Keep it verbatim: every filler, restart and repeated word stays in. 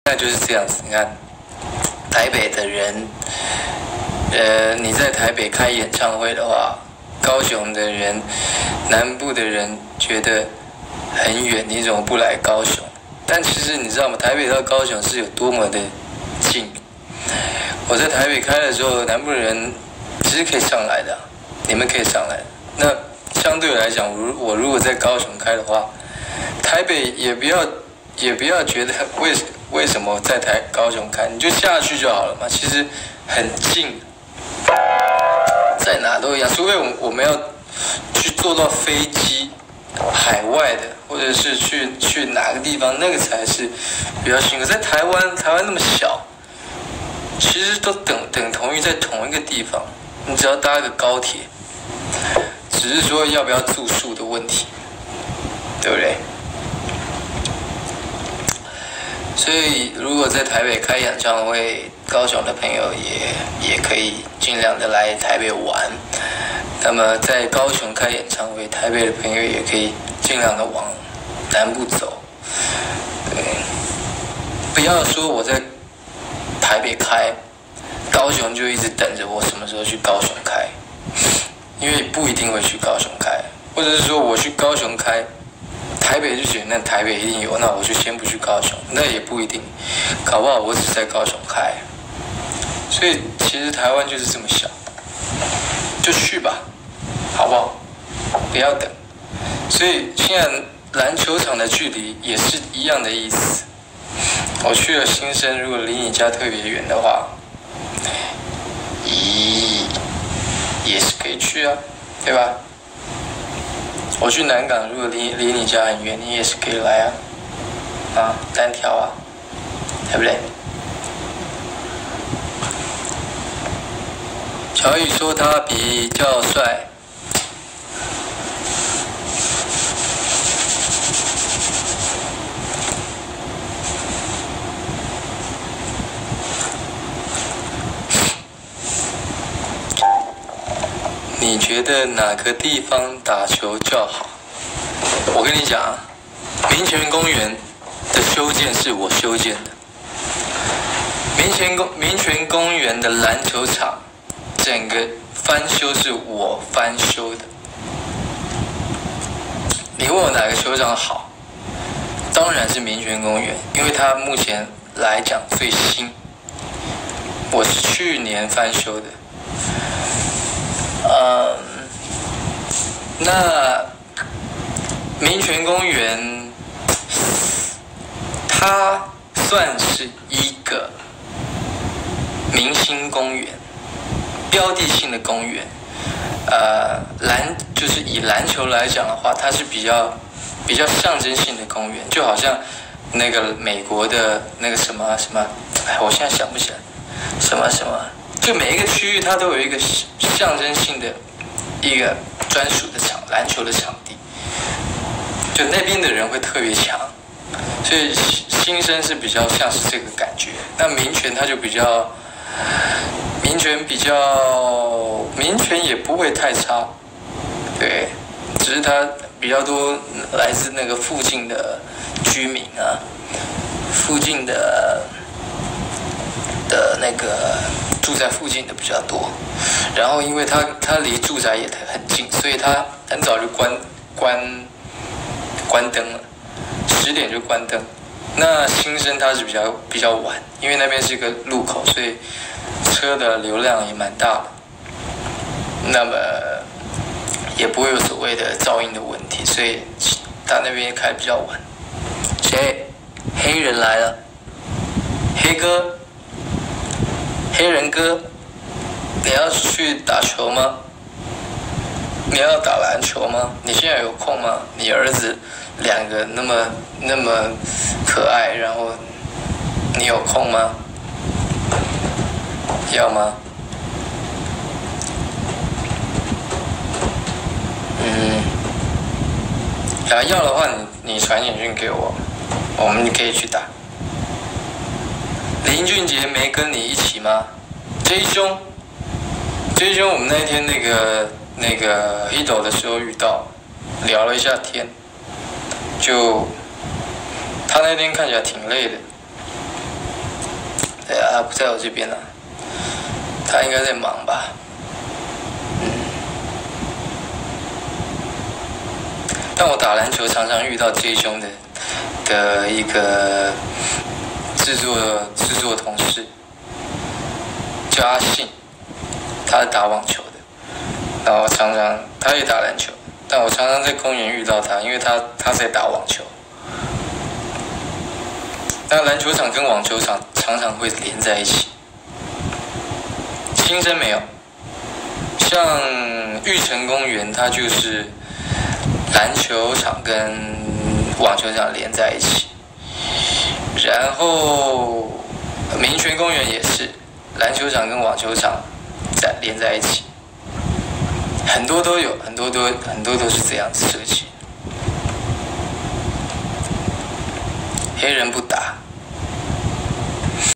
在就是这样子。你看，台北的人，呃，你在台北开演唱会的话，高雄的人、南部的人觉得很远，你怎么不来高雄？但其实你知道吗？台北到高雄是有多么的近。我在台北开的时候，南部人其实可以上来的，你们可以上来。那相对来讲，我我如果在高雄开的话，台北也不要也不要觉得为为什么在台高雄开，你就下去就好了嘛，其实很近，在哪都一样。除非我我们要去坐到飞机，海外的，或者是去去哪个地方，那个才是比较辛苦。在台湾，台湾那么小，其实都等等同于在同一个地方，你只要搭个高铁，只是说要不要住宿的问题，对不对？所以如果在台北开演唱会，高雄的朋友也也可以尽量的来台北玩。那么在高雄开演唱会，台北的朋友也可以尽量的往南部走。对，不要说我在台北开，高雄就一直等着我什么时候去高雄开，因为不一定会去高雄开，或者是说我去高雄开，台北就觉得那台北一定有，那我就先不去高雄，那也不一定，搞不好我只在高雄开。所以其实台湾就是这么小，就去吧，好不好？不要等。所以现在篮球场的距离也是一样的意思。我去了新生，如果离你家特别远的话，咦，也是可以去啊，对吧？我去南港，如果离离你家很远，你也是可以来啊，啊，单挑啊，对不对？小雨说他比较帅。你觉得哪个地方打球较好？我跟你讲啊，民权公园的修建是我修建的。民权公民权公园的篮球场，整个翻修是我翻修的。你问我哪个球场好？当然是民权公园，因为它目前来讲最新。我是去年翻修的。嗯，那民权公园，它算是一个明星公园，标的性的公园。呃，篮就是以篮球来讲的话，它是比较比较象征性的公园，就好像那个美国的那个什么什么，哎，我现在想不起来，什么什么。就每一个区域它都有一个象征性的一个专属的场篮球的场地，就那边的人会特别强，所以新生是比较像是这个感觉。那民权它就比较民权比较民权也不会太差，对，只是它比较多来自那个附近的居民啊，附近的的那个住在附近的比较多，然后因为它它离住宅也很近，所以它很早就关关关灯了，十点就关灯。那新生它是比较比较晚，因为那边是一个路口，所以车的流量也蛮大的，那么也不会有所谓的噪音的问题，所以它那边开比较晚。谁？黑人来了，黑哥。黑人哥，你要去打球吗？你要打篮球吗？你现在有空吗？你儿子两个那么那么可爱，然后你有空吗？要吗？嗯，然后要的话你，你传简讯给我，我们可以去打。林俊杰没跟你一起吗 ？J 兄 ，J 兄，我们那天那个那个一斗的时候遇到，聊了一下天，就他那天看起来挺累的， 他不在我这边了，他应该在忙吧。嗯，但我打篮球常常遇到 J 兄的的一个制作制作同事，叫阿信，他是打网球的，然后常常他也打篮球，但我常常在公园遇到他，因为他他在打网球。那篮球场跟网球场常常会连在一起，新生没有。像玉成公园，它就是篮球场跟网球场连在一起，然后民权公园也是篮球场跟网球场在连在一起，很多都有，很多都很多都是这样子设计。黑人不打。